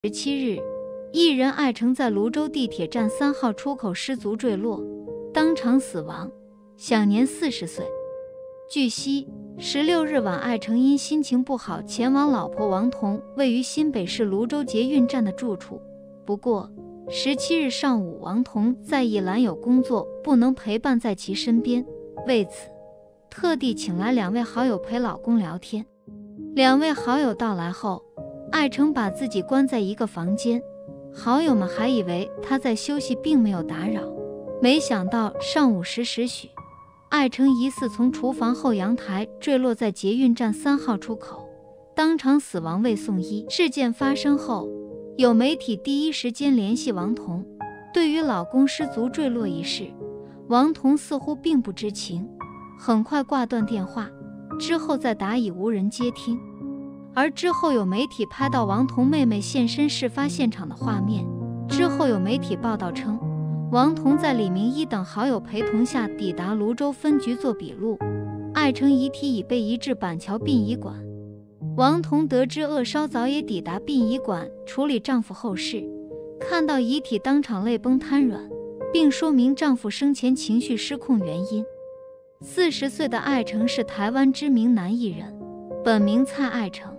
17日，艺人艾诚在泸州地铁站3号出口失足坠落，当场死亡，享年40岁。据悉，16日晚，艾诚因心情不好前往老婆王彤位于新北市泸州捷运站的住处。不过，17日上午，王彤在意兰有工作，不能陪伴在其身边，为此特地请来2位好友陪老公聊天。2位好友到来后，艾诚把自己关在一个房间，好友们还以为他在休息，并没有打扰。没想到上午10时许，艾诚疑似从厨房后阳台坠落在捷运站3号出口，当场死亡未送医。事件发生后，有媒体第一时间联系王彤。对于老公失足坠落一事，王彤似乎并不知情，很快挂断电话，之后再打已无人接听。而之后有媒体拍到王彤妹妹现身事发现场的画面。之后有媒体报道称，王彤在李明一等好友陪同下抵达泸州分局做笔录，艾诚遗体已被移至板桥殡仪馆。王彤得知恶稍早也抵达殡仪馆处理丈夫后事，看到遗体当场泪崩瘫软，并说明丈夫生前情绪失控原因。40岁的艾诚是台湾知名男艺人，本名蔡艾诚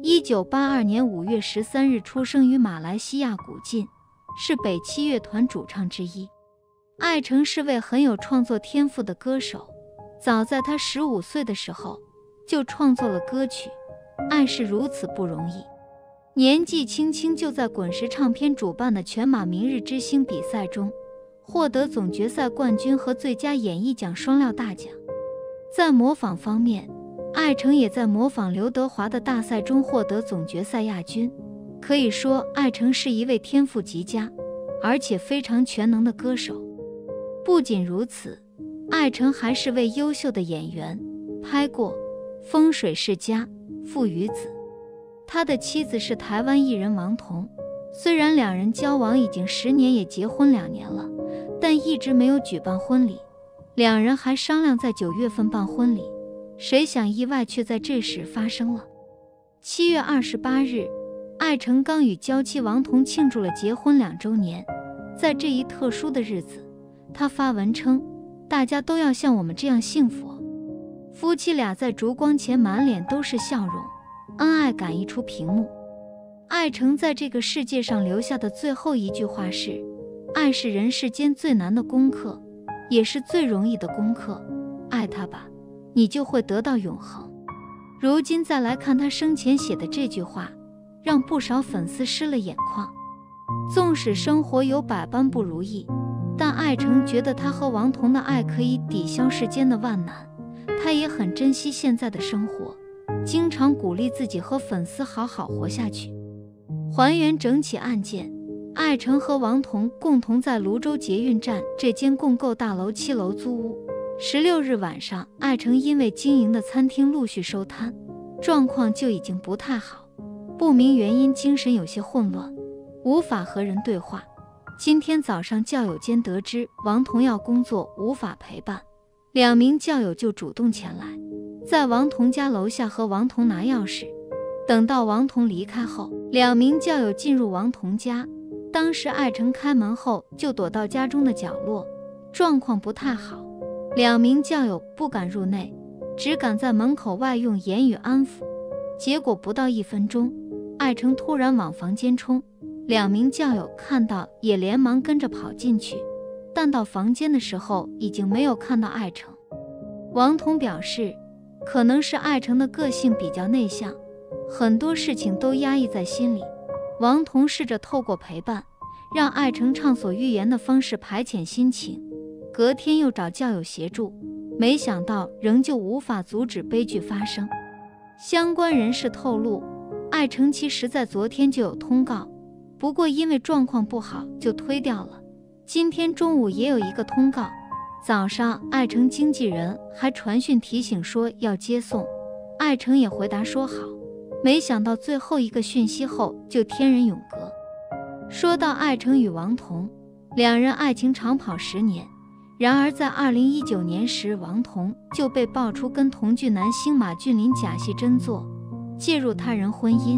，1982年5月13日出生于马来西亚古晋，是北七乐团主唱之一。艾诚是位很有创作天赋的歌手，早在他15岁的时候就创作了歌曲《爱是如此不容易》，年纪轻轻就在滚石唱片主办的全马明日之星比赛中获得总决赛冠军和最佳演绎奖双料大奖。在模仿方面，艾诚也在模仿刘德华的大赛中获得总决赛亚军。可以说，艾诚是一位天赋极佳而且非常全能的歌手。不仅如此，艾诚还是位优秀的演员，拍过《风水世家》《父与子》。他的妻子是台湾艺人王彤，虽然2人交往已经10年，也结婚2年了，但一直没有举办婚礼。2人还商量在9月份办婚礼，谁想意外却在这时发生了。7月28日，艾诚刚与娇妻王彤庆祝了结婚2周年。在这一特殊的日子，他发文称，大家都要像我们这样幸福。夫妻俩在烛光前满脸都是笑容，恩爱感溢出屏幕。艾诚在这个世界上留下的最后一句话是，爱是人世间最难的功课，也是最容易的功课，爱他吧，你就会得到永恒。如今再来看他生前写的这句话，让不少粉丝湿了眼眶。纵使生活有百般不如意，但艾诚觉得他和王彤的爱可以抵消世间的万难。他也很珍惜现在的生活，经常鼓励自己和粉丝好好活下去。还原整起案件，艾诚和王彤共同在泸州捷运站这间共构大楼7楼租屋。16日晚上，艾诚因为经营的餐厅陆续收摊，状况就已经不太好，不明原因精神有些混乱，无法和人对话。今天早上教友间得知王彤要工作，无法陪伴，2名教友就主动前来，在王彤家楼下和王彤拿钥匙。等到王彤离开后，2名教友进入王彤家，当时艾诚开门后就躲到家中的角落，状况不太好。2名教友不敢入内，只敢在门口外用言语安抚。结果不到1分钟，艾诚突然往房间冲，2名教友看到也连忙跟着跑进去，但到房间的时候已经没有看到艾诚。王彤表示，可能是艾诚的个性比较内向，很多事情都压抑在心里。王彤试着透过陪伴，让艾诚畅所欲言的方式排遣心情。隔天又找教友协助，没想到仍旧无法阻止悲剧发生。相关人士透露，艾诚其实在昨天就有通告，不过因为状况不好就推掉了。今天中午也有一个通告，早上艾诚经纪人还传讯提醒说要接送，艾诚也回答说好，没想到最后一个讯息后就天人永隔。说到艾诚与王彤，2人爱情长跑10年，然而在2019年时，王彤就被爆出跟同剧男星马俊麟假戏真做，介入他人婚姻，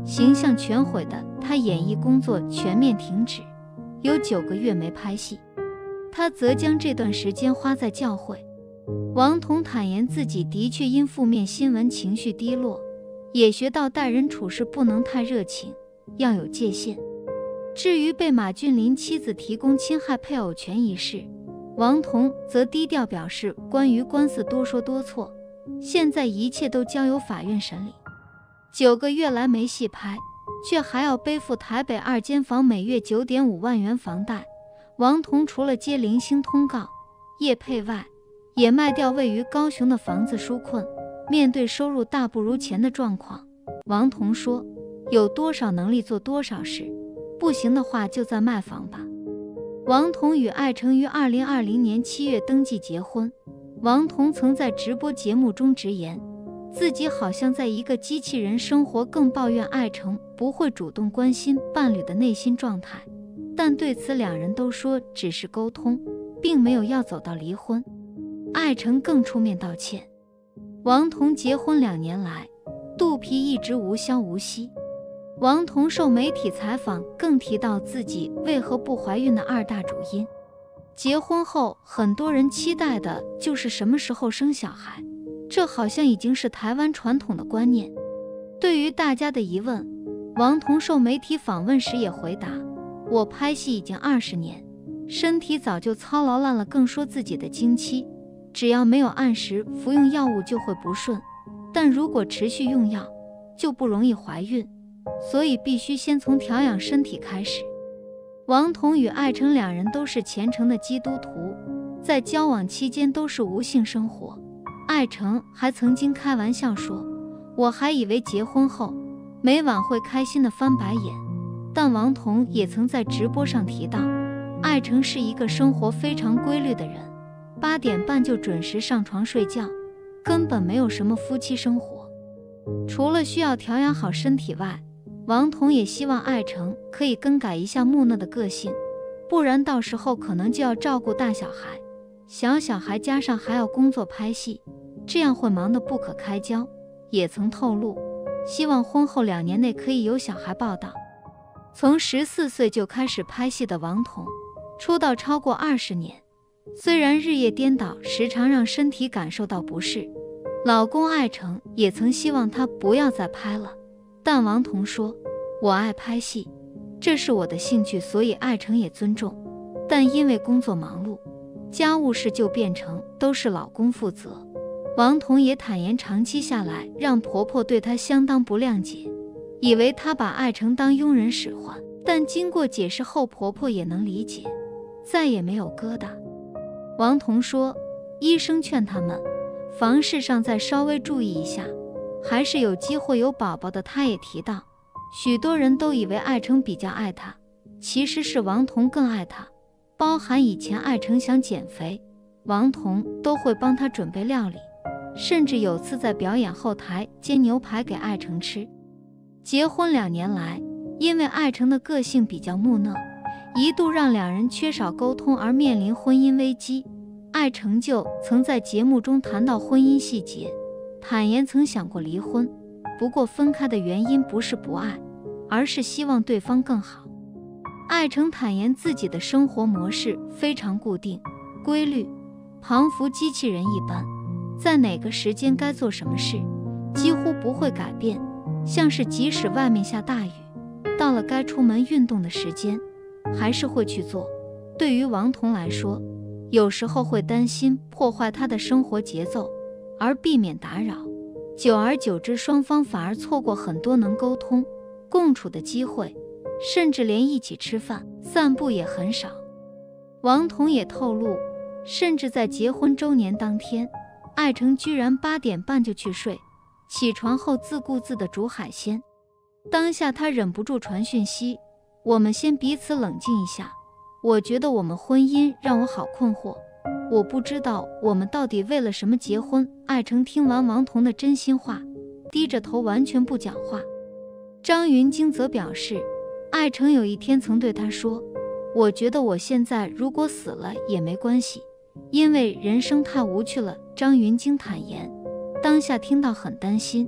形象全毁的他演艺工作全面停止，有9个月没拍戏。他则将这段时间花在教会。王彤坦言自己的确因负面新闻情绪低落，也学到待人处事不能太热情，要有界限。至于被马俊麟妻子提供侵害配偶权一事，王彤则低调表示，关于官司多说多错，现在一切都交由法院审理。9个月来没戏拍，却还要背负台北2间房每月9.5万元房贷。王彤除了接零星通告、业配外，也卖掉位于高雄的房子纾困。面对收入大不如前的状况，王彤说，有多少能力做多少事，不行的话就再卖房吧。王彤与艾成于2020年7月登记结婚。王彤曾在直播节目中直言，自己好像在一个机器人生活，更抱怨艾成不会主动关心伴侣的内心状态，但对此两人都说只是沟通，并没有要走到离婚。艾成更出面道歉。王彤结婚2年来，肚皮一直无消无息。王彤受媒体采访更提到自己为何不怀孕的2大主因。结婚后，很多人期待的就是什么时候生小孩，这好像已经是台湾传统的观念。对于大家的疑问，王彤受媒体访问时也回答，我拍戏已经20年，身体早就操劳烂了，更说自己的经期只要没有按时服用药物就会不顺，但如果持续用药就不容易怀孕，所以必须先从调养身体开始。王彤与艾成2人都是虔诚的基督徒，在交往期间都是无性生活。艾成还曾经开玩笑说，我还以为结婚后每晚会开心的翻白眼。但王彤也曾在直播上提到，艾成是一个生活非常规律的人，8点半就准时上床睡觉，根本没有什么夫妻生活。除了需要调养好身体外，王彤也希望艾成可以更改一下木讷的个性，不然到时候可能就要照顾大小孩，小孩加上还要工作拍戏，这样会忙得不可开交。也曾透露，希望婚后2年内可以有小孩报道。从14岁就开始拍戏的王彤，出道超过20年，虽然日夜颠倒，时常让身体感受到不适，老公艾成也曾希望她不要再拍了，但王彤说，我爱拍戏，这是我的兴趣，所以艾成也尊重。但因为工作忙碌，家务事就变成都是老公负责。王彤也坦言，长期下来让婆婆对她相当不谅解，以为她把艾成当佣人使唤，但经过解释后，婆婆也能理解，再也没有疙瘩。王彤说，医生劝他们房事上再稍微注意一下，还是有机会有宝宝的。他也提到，许多人都以为艾成比较爱他，其实是王彤更爱他，包含以前艾成想减肥，王彤都会帮他准备料理，甚至有次在表演后台煎牛排给艾成吃。结婚2年来，因为艾成的个性比较木讷，一度让2人缺少沟通而面临婚姻危机。艾成就曾在节目中谈到婚姻细节，坦言曾想过离婚，不过分开的原因不是不爱，而是希望对方更好。艾成坦言自己的生活模式非常固定、规律，仿佛机器人一般，在哪个时间该做什么事，几乎不会改变，像是即使外面下大雨，到了该出门运动的时间，还是会去做。对于王彤来说，有时候会担心破坏他的生活节奏，而避免打扰，久而久之，双方反而错过很多能沟通、共处的机会，甚至连一起吃饭、散步也很少。王彤也透露，甚至在结婚周年当天，艾成居然8点半就去睡，起床后自顾自地煮海鲜。当下他忍不住传讯息，我们先彼此冷静一下，我觉得我们婚姻让我好困惑，我不知道我们到底为了什么结婚。艾成听完王彤的真心话，低着头完全不讲话。张云京则表示，艾成有一天曾对他说，我觉得我现在如果死了也没关系，因为人生太无趣了。张云京坦言，当下听到很担心，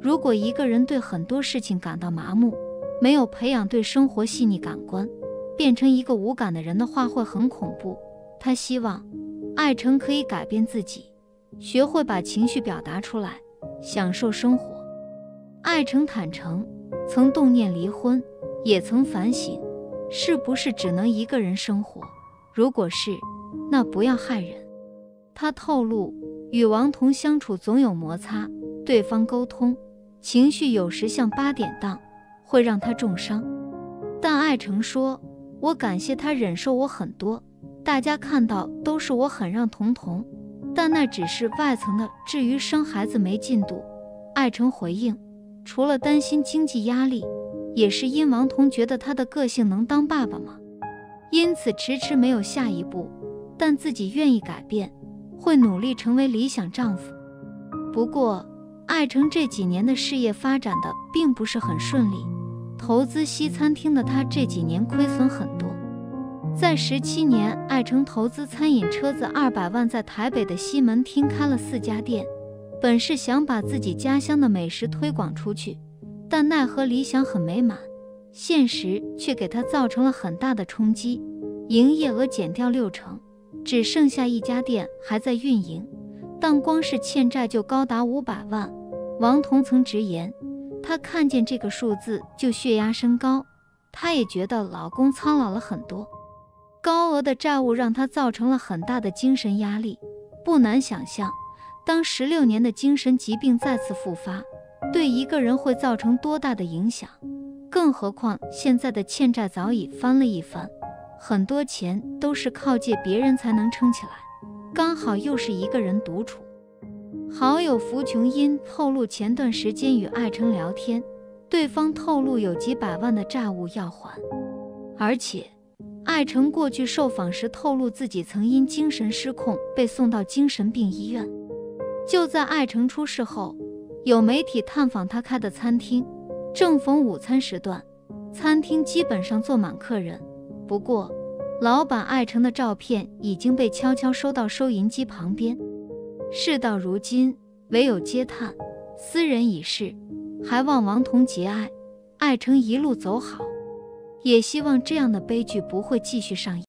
如果一个人对很多事情感到麻木，没有培养对生活细腻感官，变成一个无感的人的话，会很恐怖。他希望艾诚可以改变自己，学会把情绪表达出来，享受生活。艾诚坦诚，曾动念离婚，也曾反省，是不是只能一个人生活？如果是，那不要害人。他透露，与王彤相处总有摩擦，对方沟通，情绪有时像8点档，会让他重伤。但艾诚说，我感谢他忍受我很多，大家看到都是我很让彤彤，但那只是外层的，至于生孩子没进度，艾诚回应，除了担心经济压力，也是因王彤觉得他的个性能当爸爸吗？因此迟迟没有下一步，但自己愿意改变，会努力成为理想丈夫。不过艾诚这几年的事业发展的并不是很顺利，投资西餐厅的他这几年亏损很多。在17年，艾诚投资餐饮车子200万，在台北的西门町开了4家店，本是想把自己家乡的美食推广出去，但奈何理想很美满，现实却给他造成了很大的冲击，营业额减掉60%，只剩下1家店还在运营，但光是欠债就高达500万。王彤曾直言，她看见这个数字就血压升高，她也觉得老公苍老了很多。高额的债务让她造成了很大的精神压力，不难想象，当16年的精神疾病再次复发，对一个人会造成多大的影响。更何况现在的欠债早已翻了一番，很多钱都是靠借别人才能撑起来，刚好又是一个人独处。好友福琼因透露前段时间与艾诚聊天，对方透露有几百万的债务要还，而且艾诚过去受访时透露自己曾因精神失控被送到精神病医院。就在艾诚出事后，有媒体探访他开的餐厅，正逢午餐时段，餐厅基本上坐满客人。不过老板艾诚的照片已经被悄悄收到收银机旁边。事到如今，唯有嗟叹，斯人已逝，还望王彤节哀，艾诚一路走好，也希望这样的悲剧不会继续上演。